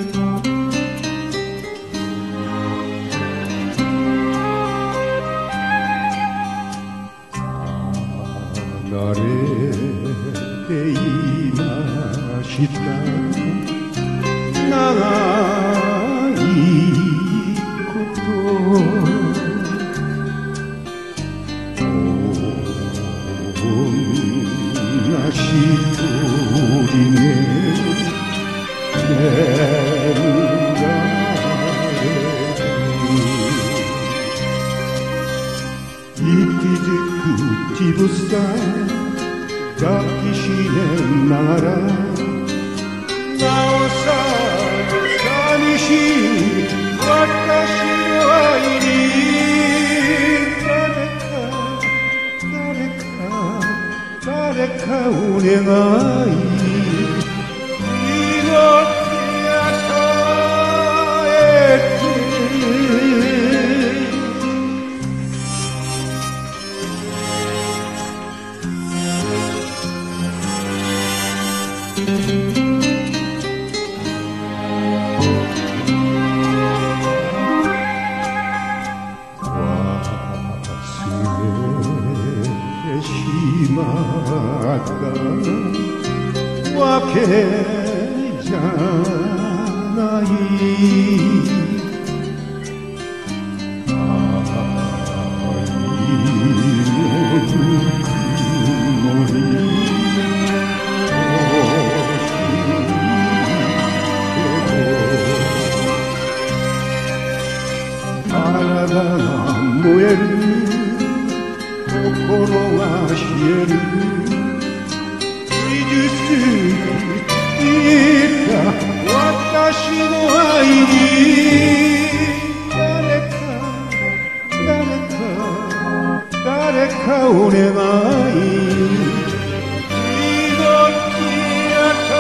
離れていました長いこと女一人ね眠られる息づくちぶさ抱きしめながらなおさら寂しい私の愛に誰かお願い命与えてしまったわけじゃない愛のぬくもり体が燃える心が冷える傷ついた私の愛に誰かお願い命与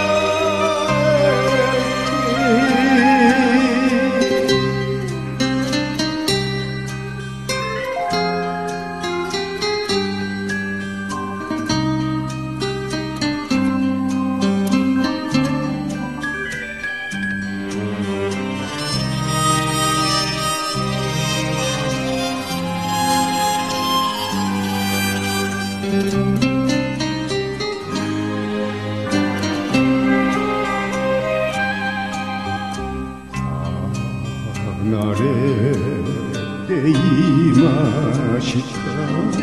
離れていました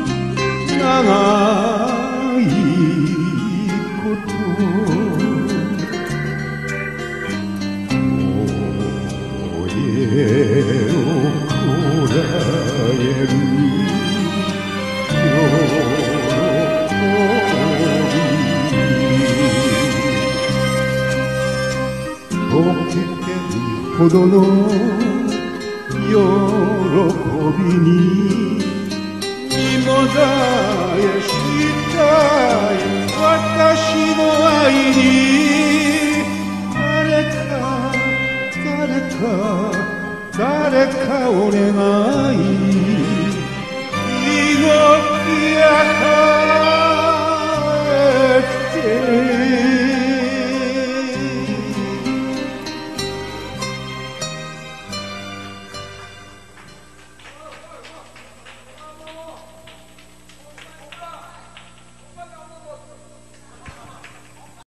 長いこと声をこらえる溶けてるほどの喜びに身もだえしたい私の愛に誰かお願い